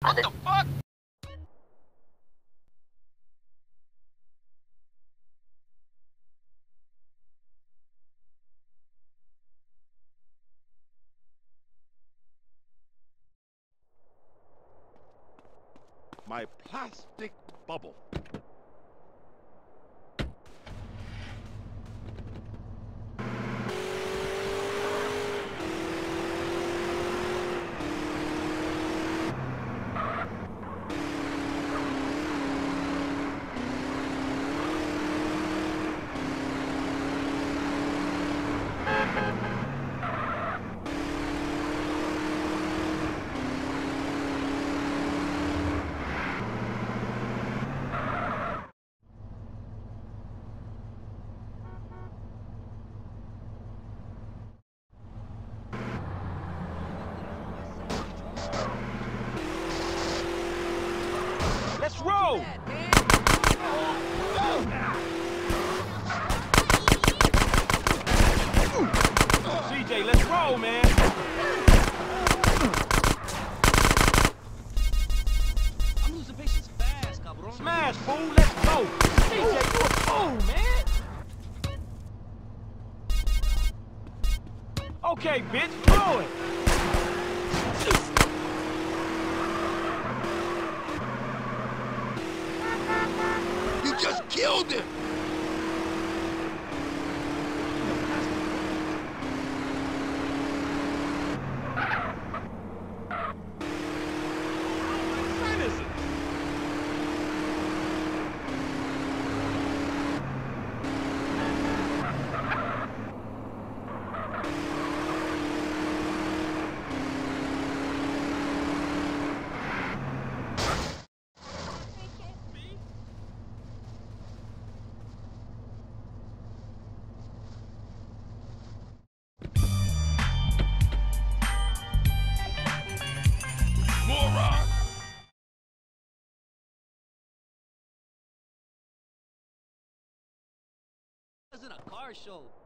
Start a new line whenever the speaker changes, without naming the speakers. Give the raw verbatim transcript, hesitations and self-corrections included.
What the fuck?
My plastic bubble.
Let's roll! C J, let's roll, man! I'm losing patience fast, cabrón. Smash, fool, let's go! C J, you a fool, man! Okay, bitch, throw it!
You just killed him! Moron!
This isn't a car show.